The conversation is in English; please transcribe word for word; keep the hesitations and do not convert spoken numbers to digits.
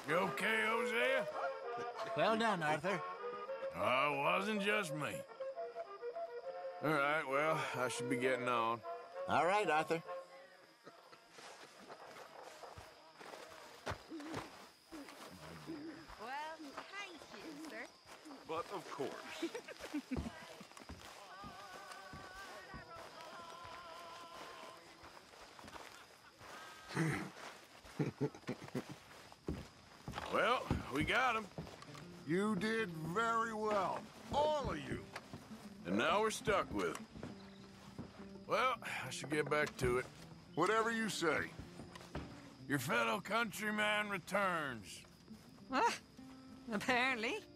You okay, Hosea? Well done, Arthur. Oh, it wasn't just me. All right, well, I should be getting on. All right, Arthur. Well, thank you, sir. But of course. Well, we got him. You did very well. All of you. And now we're stuck with him. Well, I should get back to it. Whatever you say. Your fellow countryman returns. Well, apparently.